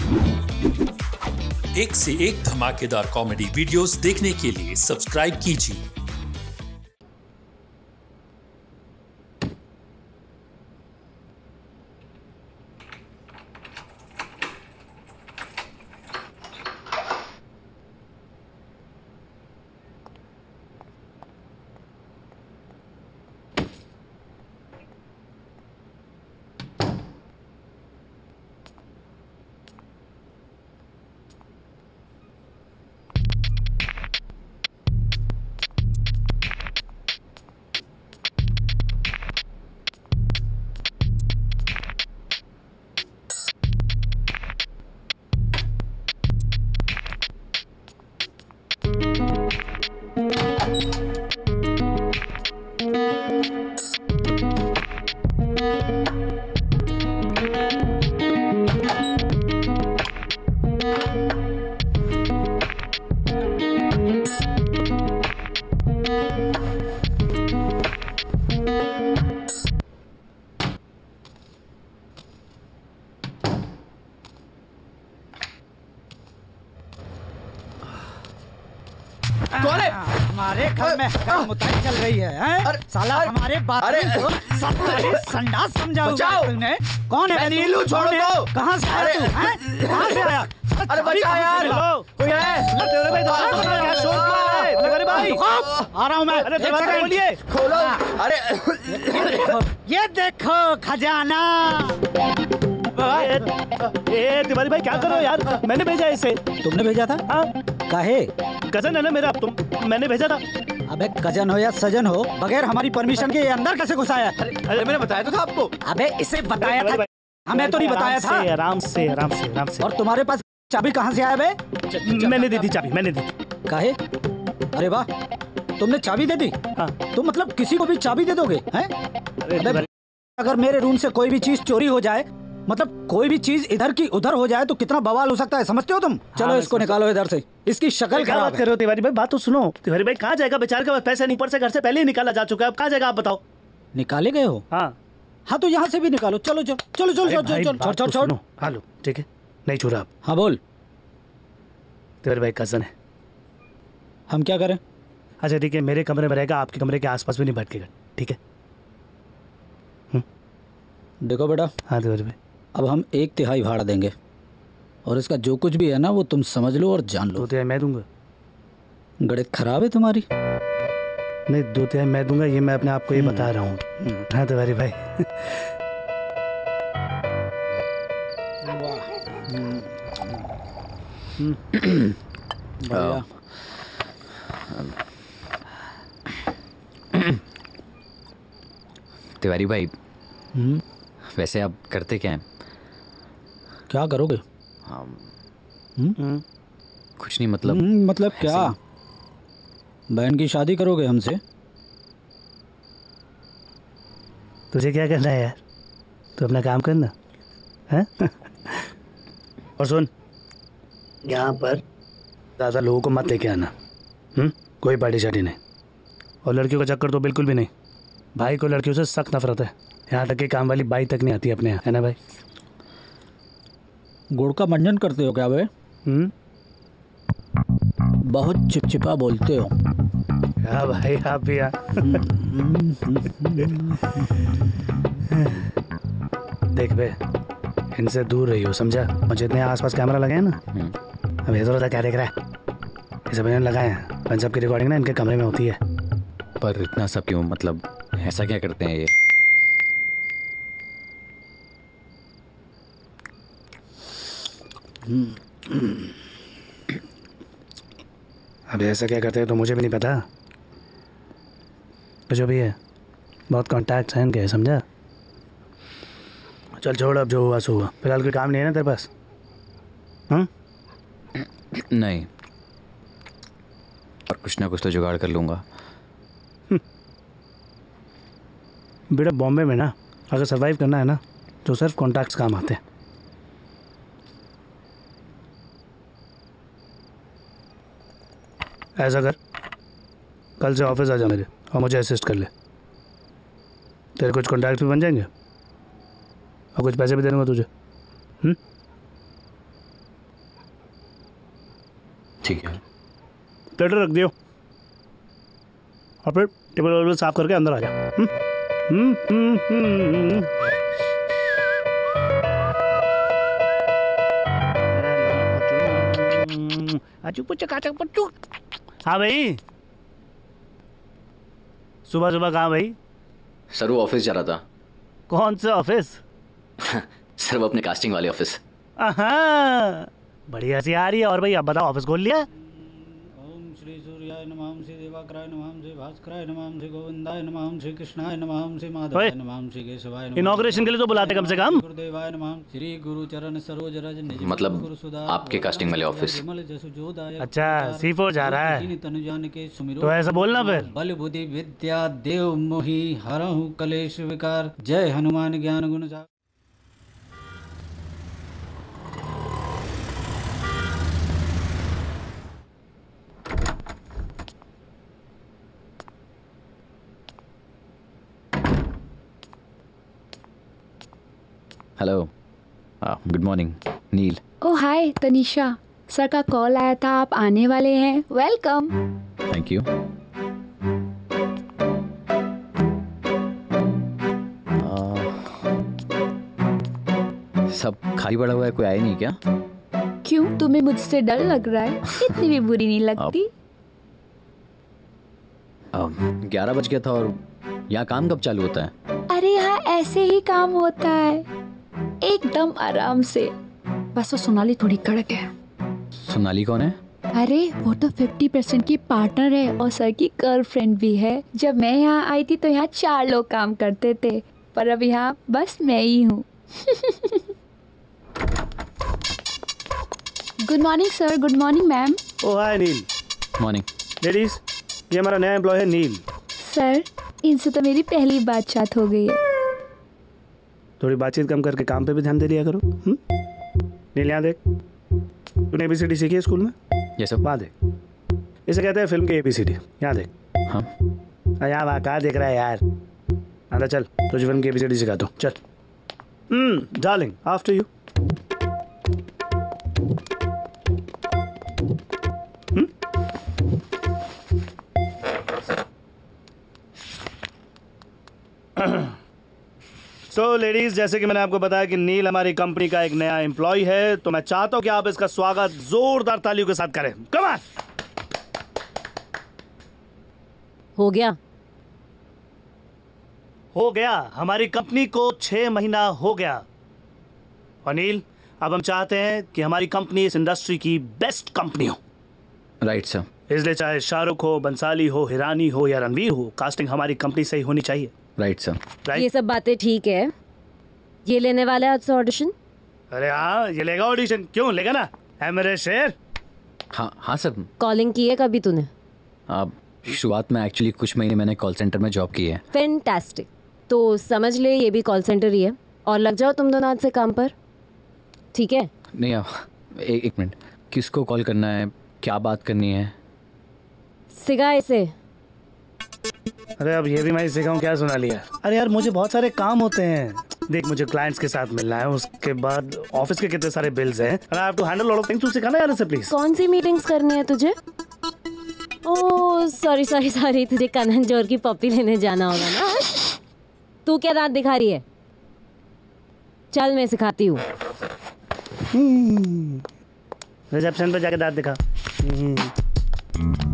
एक से एक धमाकेदार कॉमेडी वीडियोस देखने के लिए सब्सक्राइब कीजिए। हमारे घर में मुताई चल रही है, साला हमारे बात संडास समझाओ तुमने? कौन है? नीलू छोड़ो तो। कहाँ से आया तू? कहाँ से आया? अरे बचा यार, कोई है? तेरे भाई क्या शोर है? अरे भाई आ रहा हूँ मैं। अरे दरवाजा खोलिए, खोलो। अरे ये देखो खजाना। ए तिवारी भाई क्या कर रहे हो यार? मैंने भेजा इसे। तुमने भेजा था? हाँ। काहे? कजन है ना मेरा, मैंने भेजा था। अबे कजन हो या सजन हो, बगैर हमारी परमिशन के अंदर कैसे घुसाया? अरे मैंने बताया तो था आपको। अबे इसे बताया था, हमें तो नहीं बताया था। आराम से आराम से आराम से। और तुम्हारे पास चाबी कहाँ से आया बे? मैंने दी थी चाबी, मैंने दी। काहे? अरे वाह, तुमने चाबी दे दी? हाँ। तुम मतलब किसी को भी चाबी दे दोगे हैं? अगर मेरे रूम से कोई भी चीज चोरी हो जाए, मतलब कोई भी चीज इधर की उधर हो जाए तो कितना बवाल हो सकता है, समझते हो तुम? चलो इसको निकालो इधर से, इसकी शक्ल खराब करो। तिवारी भाई बात तो सुनो। तिवारी भाई कहाँ जाएगा बेचारे का पैसा नहीं, पर से घर से पहले ही निकाला जा चुका है, अब कहाँ जाएगा आप बताओ? निकाले गए हो? हाँ हाँ तो यहाँ से भी निकालो। चलो चलो चलो चलो चलो चलो छोड़ो। हेलो ठीक है, नहीं छोड़ा आप। हाँ बोल। तिवारी भाई कजन है। हम क्या करें? अच्छा ठीक है, मेरे कमरे में रहेगा, आपके कमरे के आसपास भी नहीं भटकेगा, ठीक है? देखो बेटा। हाँ तिवारी भाई, अब हम 1/3 भाड़ा देंगे और इसका जो कुछ भी है ना वो तुम समझ लो और जान लो। 2/3 मैं दूंगा। गणित खराब है तुम्हारी। नहीं 2/3 मैं दूंगा, ये मैं अपने आप को ये बता रहा हूँ। हाँ तिवारी भाई। बढ़िया। तिवारी भाई वैसे आप करते क्या हैं? क्या करोगे? कुछ नहीं, मतलब मतलब क्या? बहन की शादी करोगे हमसे? तुझे क्या करना है यार, तू अपना काम करना है। और सुन, यहाँ पर ज़्यादा लोगों को मत लेके आना। कोई पार्टी शार्टी नहीं, और लड़कियों का चक्कर तो बिल्कुल भी नहीं। भाई को लड़कियों से सख्त नफरत है, यहाँ तक कि काम वाली बाई तक नहीं आती अपने यहाँ, है ना भाई? गुड़ का मंजन करते हो क्या बे? बहुत चिपचिपा बोलते हो। हाँ भाई आप भी। देख बे, इनसे दूर रही हो, समझा? और जितने आसपास कैमरा लगे हैं ना, अब ये तो क्या देख रहा है? ये सब इन्होंने लगाए हैं, इन सब की रिकॉर्डिंग ना इनके कमरे में होती है। पर इतना सब क्यों, मतलब ऐसा क्या करते हैं ये? अब ऐसा क्या करते हैं तो मुझे भी नहीं पता, तो जो भी है बहुत कॉन्टैक्ट्स हैं इनके, समझा? चल छोड़, अब जो हुआ सो हुआ। फिलहाल कोई काम नहीं है ना तेरे पास? नहीं, और कुछ ना कुछ तो जुगाड़ कर लूँगा। बेटा बॉम्बे में ना अगर सर्वाइव करना है ना तो सिर्फ कॉन्टैक्ट्स काम आते हैं। ऐसा कर, कल से ऑफिस आ जा मेरे और मुझे असिस्ट कर ले। तेरे कुछ कॉन्टैक्ट भी बन जाएंगे और कुछ पैसे भी दे दूँगा तुझे। ठीक है। प्लेटर रख दियो और फिर टेबल वेबल साफ करके अंदर आ जा। हाँ भाई, सुबह सुबह कहाँ भाई? सर वो ऑफिस जा रहा था। कौन सा ऑफिस? सर वो अपने कास्टिंग वाले ऑफिस। बढ़िया सी आ रही है। और भाई आप बताओ, ऑफिस खोल लिया? ओम श्री सूर्याय नमः, ओम श्री दिवाकराय नमः, ओम श्री भास्कराय नमः, ओम श्री गोविंदाय नमः, ओम श्री कृष्णाय नमः, ओम श्री माधवाय नमः, ओम श्री केशवाय नमः। इनॉग्रेशन के लिए तो बुलाते कम से कम। गुरुदेवाय नमः, श्री गुरु चरण सरोज रज निज मतलब आपके कास्टिंग वाले ऑफिस। अच्छा, C4 जा रहा है तो ऐसा बोलना फिर। बल बुद्धि विद्या देव मोहि हरहु कलेश विकार। जय हनुमान ज्ञान गुण सागर। Hello, good morning. Neel. Oh hi Tanisha, sir का कॉल आया था, आप आने वाले हैं। वेलकम। Thank you. सब खाली पड़ा हुआ है, कोई आया नहीं क्या? क्यों, तुम्हें मुझसे डर लग रहा है? इतनी भी बुरी नहीं लगती। 11 बज गया था और यहाँ काम कब चालू होता है? अरे यहाँ ऐसे ही काम होता है, एकदम आराम से। बस वो सोनाली थोड़ी कड़क है। सोनाली कौन है? अरे वो तो 50% की पार्टनर है और सर की गर्लफ्रेंड भी है। जब मैं यहाँ आई थी तो यहाँ 4 लोग काम करते थे, पर अब यहाँ बस मैं ही हूँ। Good morning sir. Good morning ma'am. Oh hi Neel. Morning ladies, ये हमारा नया एम्प्लॉय है नील। सर इनसे तो मेरी पहली बातचीत हो गई है। थोड़ी बातचीत कम करके काम पे भी ध्यान दे लिया करो। नील यहाँ देख, तूने ABCD सीखी है स्कूल में? ये सब वहाँ देख, इसे कहते हैं फिल्म के ABCD। यहाँ देख। हाँ यहाँ वहाँ कहाँ देख रहा है यार? आधा चल, तुझे फिल्म की ABCD सिखा दो, चल। Darling, after you. So ladies, जैसे कि मैंने आपको बताया कि नील हमारी कंपनी का एक नया एम्प्लॉय है, तो मैं चाहता हूं कि आप इसका स्वागत जोरदार तालियों के साथ करें। Come on. हो गया, हमारी कंपनी को 6 महीना हो गया। और नील, अब हम चाहते हैं कि हमारी कंपनी इस इंडस्ट्री की बेस्ट कंपनी हो। Right sir. इसलिए चाहे शाहरुख हो, बंसाली हो, हिरानी हो या रणवीर हो, कास्टिंग हमारी कंपनी से ही होनी चाहिए। Right sir. राइट। ये सब बातें ठीक है, ये लेने वाला है आज से ऑडिशन? अरे हाँ, ये लेगा ऑडिशन। क्यों लेगा ना, है मेरे शेर। हाँ हाँ सर। कॉलिंग की है कभी तूने? शुरुआत में एक्चुअली कुछ महीने मैंने कॉल सेंटर में जॉब की है। फैंटास्टिक। तो समझ ले ये भी कॉल सेंटर ही है, और लग जाओ तुम दोनों आज से काम पर, ठीक है? नहीं, एक मिनट, किसको कॉल करना है, क्या बात करनी है? सिखा इसे। अरे अब ये भी मैं सिखाऊं क्या? सुना लिया। अरे यार, मुझे बहुत सारे काम होते हैं। देख, मुझे क्लाइंट्स के साथ मिलना है, उसके बाद ऑफिस के कितने सारे बिल्स हैं। I have to handle lot of things. तू सिखाना यार इसे प्लीज। कौन सी मीटिंग्स करनी है तुझे? ओह सॉरी, तुझे कनन जोर की पप्पी लेने जाना होगा ना। तू क्या दांत दिखा रही है? चल मैं सिखाती हूँ। रिसेप्शन पे जाके दांत दिखा।